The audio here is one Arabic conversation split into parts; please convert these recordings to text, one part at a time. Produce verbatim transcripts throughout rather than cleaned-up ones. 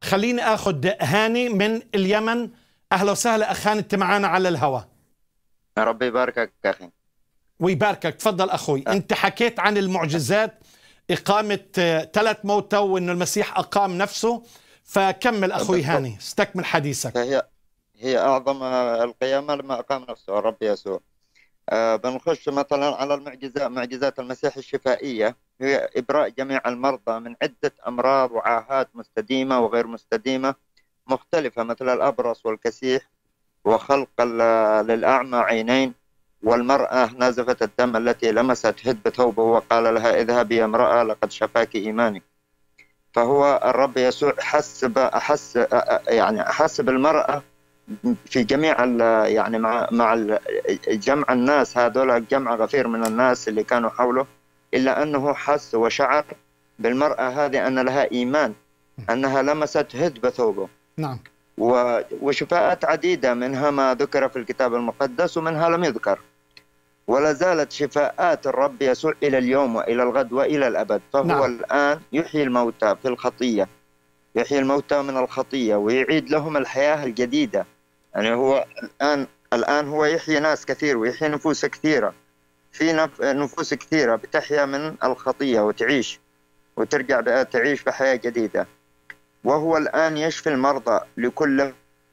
خليني اخذ هاني من اليمن. اهلا وسهلا اخ هاني، انت معنا على الهواء. ربي يباركك اخي. ويباركك. تفضل اخوي. أه. انت حكيت عن المعجزات، اقامه ثلاث موتى وانه المسيح اقام نفسه، فكمل اخوي هاني، استكمل حديثك. هي هي اعظم القيامه لما اقام نفسه الرب يسوع. أه بنخش مثلا على المعجزات، معجزات المسيح الشفائيه، هي ابراء جميع المرضى من عده امراض وعاهات مستديمه وغير مستديمه مختلفه، مثل الابرص والكسيح، وخلق للاعمى عينين، والمراه نازفه الدم التي لمست هد ثوبه وقال لها اذهبي يا امراه لقد شفاك ايمانك. فهو الرب يسوع حس احس يعني احس بالمراه في جميع يعني مع مع جمع الناس هذول، جمع غفير من الناس اللي كانوا حوله، الا انه حس وشعر بالمراه هذه ان لها ايمان، انها لمست هدب ثوبه. نعم. وشفاءات عديده، منها ما ذكر في الكتاب المقدس ومنها لم يذكر. ولا زالت شفاءات الرب يسوع إلى اليوم وإلى الغد وإلى الأبد. فهو نعم. الآن يحيي الموتى في الخطية، يحيي الموتى من الخطية ويعيد لهم الحياة الجديدة. يعني هو الآن الآن هو يحيي ناس كثير ويحيي نفوس كثيرة، في نفوس كثيرة بتحيا من الخطية وتعيش وترجع تعيش بحياة جديدة. وهو الآن يشفي المرضى لكل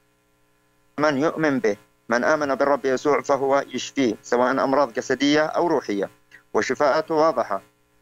من يؤمن به. من آمن بالرب يسوع فهو يشفيه، سواء أمراض جسدية أو روحية، وشفاءته واضحة.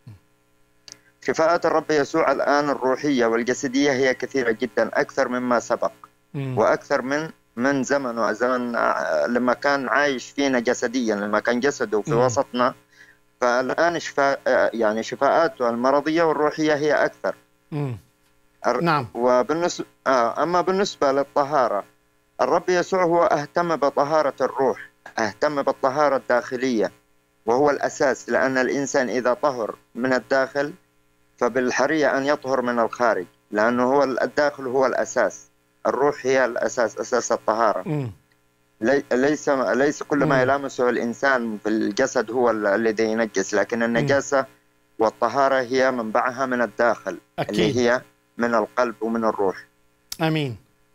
شفاءات الرب يسوع الآن الروحية والجسدية هي كثيرة جدا، أكثر مما سبق م. وأكثر من من زمن زمن لما كان عايش فينا جسديا، لما كان جسده في م. وسطنا. فالآن شفاء يعني شفاءاته المرضية والروحية هي أكثر. م. نعم. وبالنسبة أما بالنسبة للطهارة، الرب يسوع هو اهتم بطهارة الروح، اهتم بالطهارة الداخلية، وهو الأساس، لأن الإنسان إذا طهر من الداخل فبالحرية أن يطهر من الخارج، لأنه هو الداخل هو الأساس، الروح هي الأساس، أساس الطهارة. م. ليس ليس كل ما يلامسه الإنسان في الجسد هو الذي ينجس، لكن النجاسة م. والطهارة هي منبعها من الداخل. أكيد. اللي هي من القلب ومن الروح. أمين.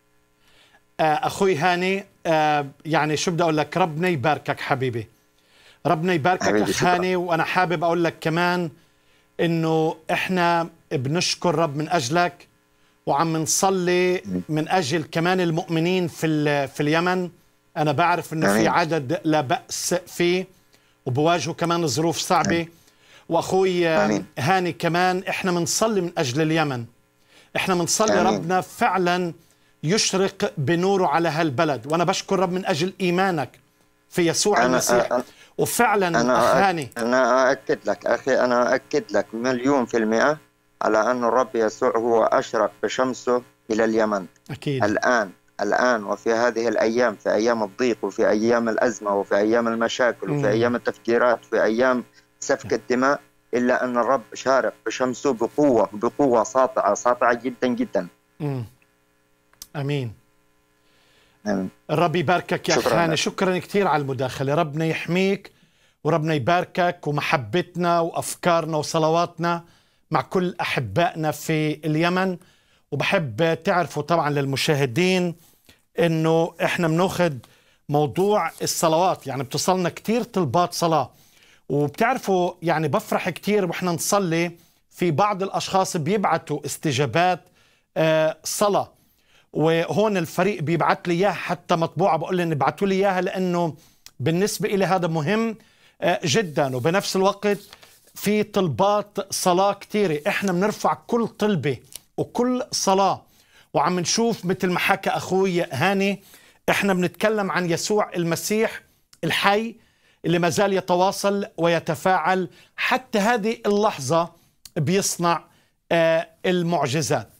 أخوي هاني، يعني شو بدي أقول لك، ربنا يباركك حبيبي، ربنا يباركك أخ هاني. وأنا حابب أقول لك كمان إنه إحنا بنشكر رب من أجلك، وعم نصلي من أجل كمان المؤمنين في في اليمن. أنا بعرف إنه في عدد لا بأس فيه وبواجهوا كمان ظروف صعبة. وأخوي هاني كمان إحنا بنصلي من أجل اليمن، إحنا بنصلي ربنا فعلا يشرق بنوره على هالبلد. وانا بشكر رب من اجل ايمانك في يسوع أنا المسيح. أنا وفعلا أنا اخ هاني، انا اؤكد لك اخي، انا اؤكد لك مليون في المئة على ان الرب يسوع هو اشرق بشمسه الى اليمن. اكيد. الان الان وفي هذه الايام، في ايام الضيق وفي ايام الازمه وفي ايام المشاكل وفي م. ايام التفجيرات وفي ايام سفك الدماء، الا ان الرب شارق بشمسه بقوه، بقوه ساطعه ساطعه جدا جدا. م. امين. امين. الرب يباركك يا اخ هاني، شكرا كثير على المداخله. ربنا يحميك وربنا يباركك، ومحبتنا وافكارنا وصلواتنا مع كل احبائنا في اليمن. وبحب تعرفوا طبعا للمشاهدين انه احنا بناخذ موضوع الصلوات، يعني بتصلنا كثير طلبات صلاه، وبتعرفوا يعني بفرح كثير واحنا نصلي. في بعض الاشخاص بيبعتوا استجابات آه صلاه، وهون الفريق بيبعت لي اياها حتى مطبوعه، بقول لهم ابعتوا لي اياها لانه بالنسبه لي هذا مهم جدا. وبنفس الوقت في طلبات صلاه كثيره، احنا بنرفع كل طلبه وكل صلاه، وعم نشوف مثل ما حكى اخوي هاني، احنا بنتكلم عن يسوع المسيح الحي اللي ما زال يتواصل ويتفاعل حتى هذه اللحظه، بيصنع المعجزات.